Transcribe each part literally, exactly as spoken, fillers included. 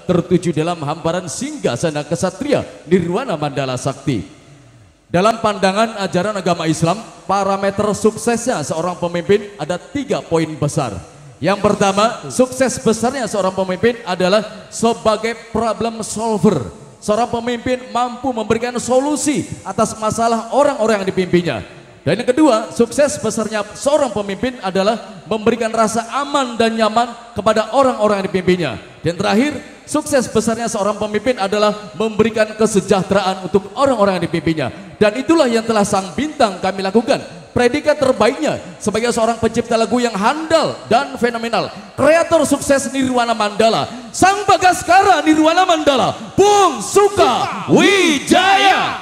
tertuju dalam hamparan singgasana kesatria Nirwana Mandala Sakti. Dalam pandangan ajaran agama Islam, parameter suksesnya seorang pemimpin ada tiga poin besar. Yang pertama, sukses besarnya seorang pemimpin adalah sebagai problem solver. Seorang pemimpin mampu memberikan solusi atas masalah orang-orang yang dipimpinnya. Dan yang kedua, sukses besarnya seorang pemimpin adalah memberikan rasa aman dan nyaman kepada orang-orang yang dipimpinnya. Dan terakhir, sukses besarnya seorang pemimpin adalah memberikan kesejahteraan untuk orang-orang yang dipimpinnya. Dan itulah yang telah sang bintang kami lakukan. Predikat terbaiknya sebagai seorang pencipta lagu yang handal dan fenomenal, kreator sukses Nirwana Mandala, sang Bagaskara Nirwana Mandala, Bung Suka Wijaya.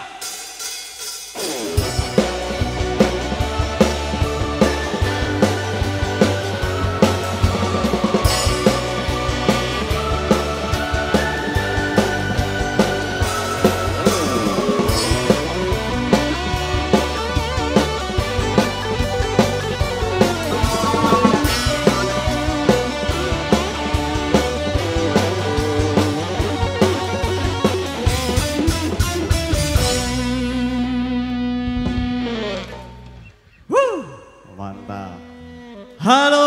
Halo.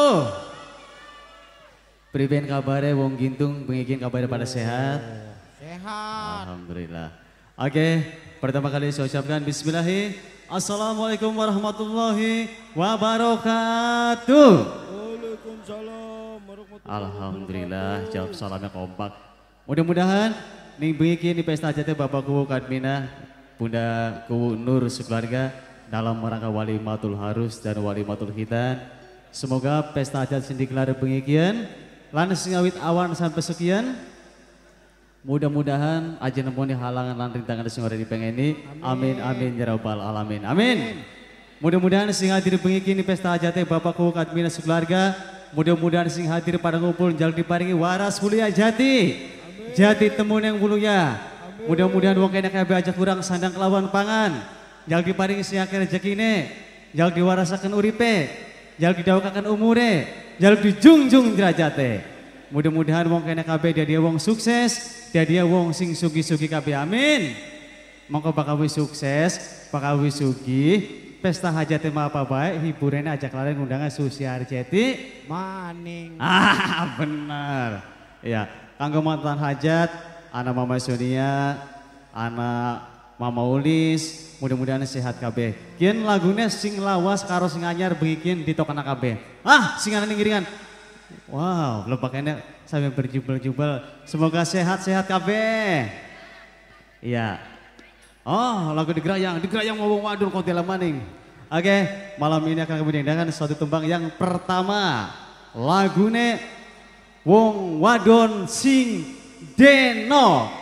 Priben kabarnya Wong Gintung, pengikin kabarnya pada sehat? Sehat. Alhamdulillah. Oke, pertama kali saya ucapkan bismillahirrahmanirrahim. Assalamualaikum warahmatullahi wabarakatuh. Waalaikumsalam warahmatullahi Alhamdulillah, jawab salamnya kompak. Mudah-mudahan nih pengikin di pesta hajatnya Bapak Kuwu Kadmina, Bunda Kuwu Nur sekeluarga dalam rangka walimatul harus dan walimatul khitan. Semoga pesta hajat sing digelar pengikian lan sing awit awan sampai sekian. Mudah-mudahan aja nemoni halangan lan rintangan sing ora dipengeni. Amin amin ya rabbal alamin. Amin. Mudah-mudahan sing hadir pengikian di pesta hajatnya Bapak Kuwu Kadmina sekeluarga. Mudah-mudahan sing hadir pada ngumpul jaluk diparingi waras mulia jati. Amin. Jati temun yang mulia. Mudah-mudahan wong kene kabeh aja kurang sandang kelawan pangan. Jaluk diparingi sing akeh rezekine. Jaluk diwarasaken uripe. Jaluk didawakaken umure, jaluk dijunjung derajate. Mudah-mudahan wong kene kabeh dia wong sukses, dia dia wong sing sugi-sugi kabeh. Amin. Mongko bakawi sukses, bakawi sugi, pesta hajate mah apa bae, hiburannya ajak lalen undangan Susi Arjeti Maning. Ah, benar. Ya, kanggo mantan hajat, anak Mama Sonia, anak Mama Ulis, mudah-mudahan sehat kabeh. Kian lagunya sing lawas karo sing anyar bikin ditokana kabeh. Ah, singanan ngiringan. Wow, belum pakainya sampai berjubel-jubel. Semoga sehat-sehat kabeh. Iya. Oh, lagu digerayang, digerayang ngomong wadul kontela maning. Oke, malam ini akan kami dengarkan suatu tembang yang pertama. Lagune Wong Wadon Sing Deno.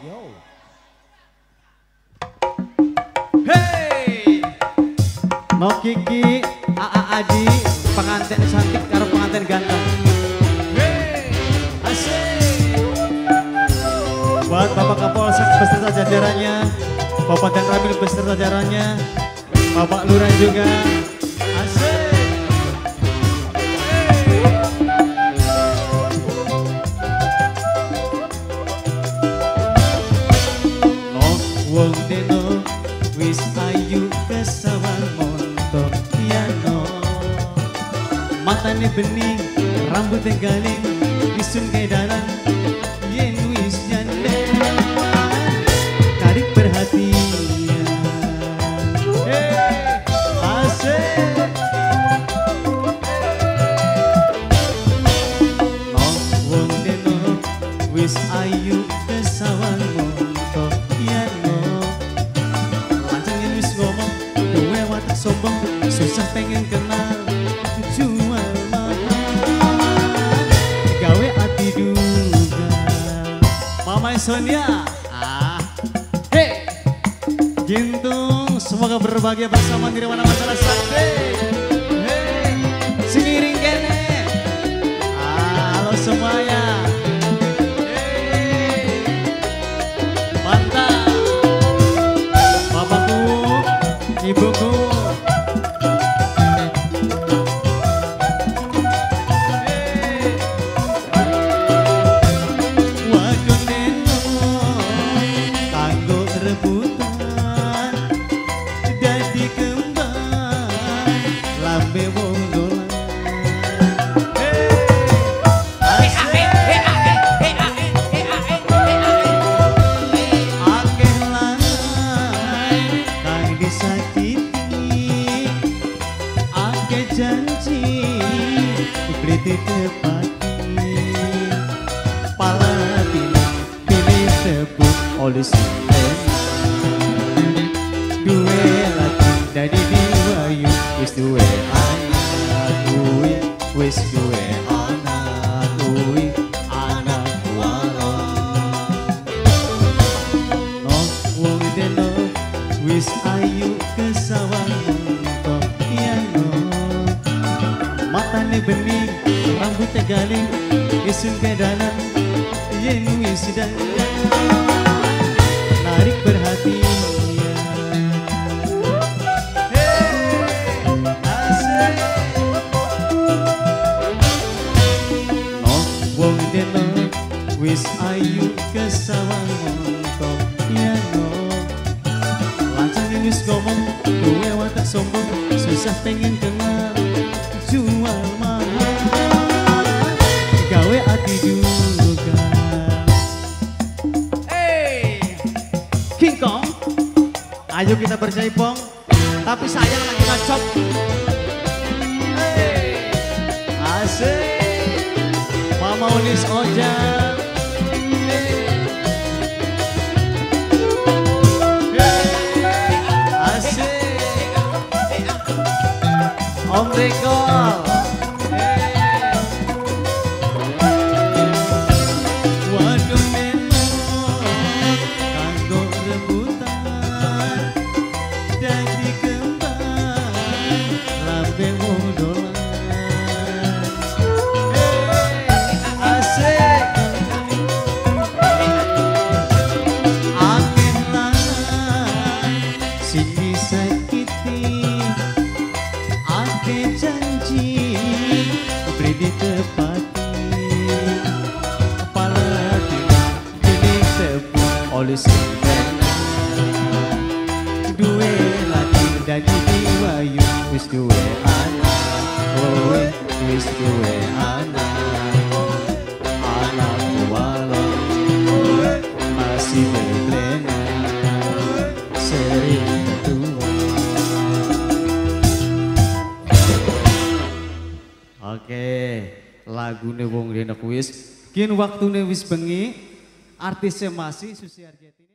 Hey, no Kiki, A A Adi, pengantin cantik karo pengantin ganteng. Hey, asik. Buat Bapak Kapolsek beserta jajarannya, Bapak dan Ramil beserta jajarannya, Bapak Lurah juga. Asik. Hey. Oh, wong deno. Wis ayu kesawan montok piano, matane bening, rambutnya galing, disun kedaran, yen wis janda, tarik perhatian. Hey, asik. No wong deno, wis ayu kesawan montok piano. Sombong, susah pengen kenal, jual mahal, gawe hati duga. Mama Sonia, ah, hey, Gintung, semoga berbahagia bersama Nirwana Mandala Sakti. Hey, siniring kene, ah, halo semuanya. Hey, mantap, bapakku, ibuku. oleh sampeyan duwe lagi dadi diwayu wis duwe anak kuwi wis duwe anak kuwi anak walon no wong deno wis ayu kesawang montok piano matane bening rambutnya galing isun kedanan yen wis dandan narik perhatian wis ayu kesawang montok piano lancang wis ngomong duwe watak sombong susah pengen kenal jual mahal gawe ati duga hey King Kong ayo kita berjaipong tapi sayang lagi ngacok hey asik Mama Unis Ojak Om Rekol waduh melo kanggo rebutan dadi kembang lambe wodolan asik angin lanang sing disakiti ake janji beri ditepati kepala dini tepu oleh sampeyan duwe lagi dadi diwayu wis duwe anak kowe wis duwe anak anak walon masih beblena sering ketua. Oke, lagune wong rene kuis. Kien waktune wis bengi, artisnya masih Susi Arjeti.